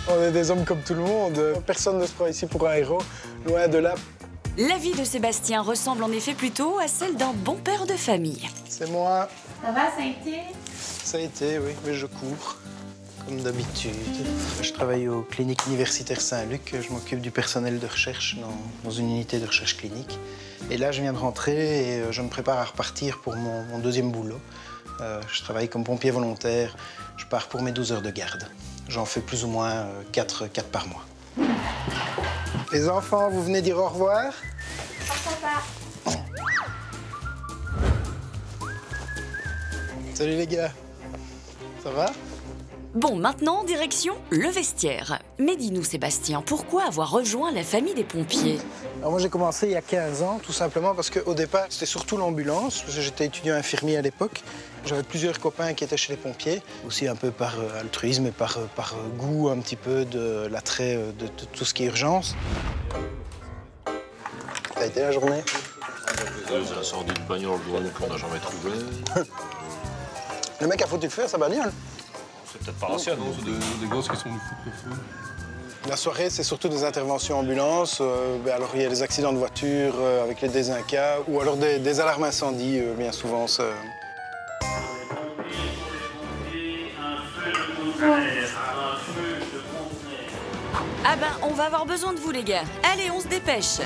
On est des hommes comme tout le monde. Personne ne se prend ici pour un héros, loin de là. La vie de Sébastien ressemble en effet plutôt à celle d'un bon père de famille. C'est moi. Ça va, ça a été? Ça a été, oui, mais je cours, comme d'habitude. Je travaille aux cliniques universitaires Saint-Luc. Je m'occupe du personnel de recherche dans une unité de recherche clinique. Et là, je viens de rentrer et je me prépare à repartir pour mon deuxième boulot. Je travaille comme pompier volontaire. Je pars pour mes 12 heures de garde. J'en fais plus ou moins 4 par mois. Les enfants, vous venez dire au revoir? Papa. Salut les gars. Ça va? Bon, maintenant, direction le vestiaire. Mais dis-nous, Sébastien, pourquoi avoir rejoint la famille des pompiers? Alors moi, j'ai commencé il y a 15 ans, tout simplement parce qu'au départ, c'était surtout l'ambulance, parce que j'étais étudiant infirmier à l'époque. J'avais plusieurs copains qui étaient chez les pompiers, aussi un peu par altruisme et par goût un petit peu de l'attrait de tout ce qui est urgence. Ça a été la journée? Des incendies de bagnole qu'on n'a jamais trouvé. Le mec a foutu le feu à sa bagnole. C'est peut-être pas ancien, non? C'est des gosses qui sont venus foutre le feu. La soirée, c'est surtout des interventions ambulance. Alors, il y a des accidents de voiture avec les désincas ou alors des alarmes incendie, bien souvent. Ah ben, on va avoir besoin de vous, les gars. Allez, on se dépêche.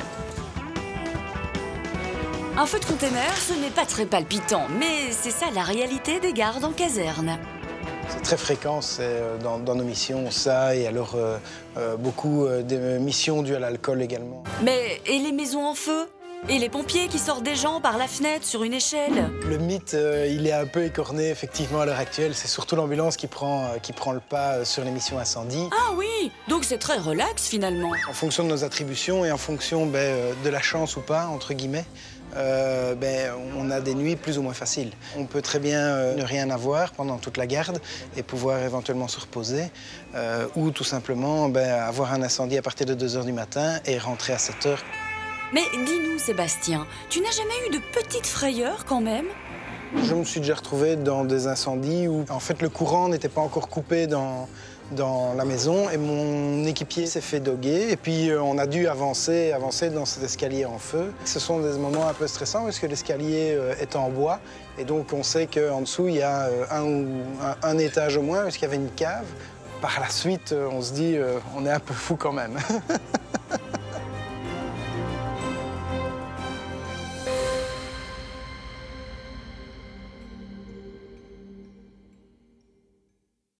Un feu de container, ce n'est pas très palpitant, mais c'est ça la réalité des gardes en caserne. C'est très fréquent, c'est dans nos missions, ça, et alors beaucoup de missions dues à l'alcool également. Mais, et les maisons en feu? Et les pompiers qui sortent des gens par la fenêtre sur une échelle? Le mythe, il est un peu écorné, effectivement, à l'heure actuelle. C'est surtout l'ambulance qui prend le pas sur les missions incendie. Ah oui, donc c'est très relax, finalement. En fonction de nos attributions et en fonction de la chance ou pas, entre guillemets, on a des nuits plus ou moins faciles. On peut très bien ne rien avoir pendant toute la garde et pouvoir éventuellement se reposer ou tout simplement avoir un incendie à partir de 2 h du matin et rentrer à 7 h. Mais dis-nous, Sébastien, tu n'as jamais eu de petites frayeurs quand même? Je me suis déjà retrouvé dans des incendies où en fait le courant n'était pas encore coupé dans la maison et mon équipier s'est fait doguer et puis on a dû avancer dans cet escalier en feu. Ce sont des moments un peu stressants parce que l'escalier est en bois et donc on sait qu'en dessous il y a un étage au moins parce qu'il y avait une cave. Par la suite, on se dit on est un peu fou quand même.